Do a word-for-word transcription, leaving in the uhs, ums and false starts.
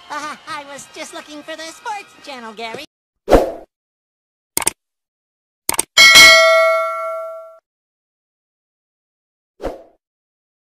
Uh, I was just looking for the sports channel, Gary.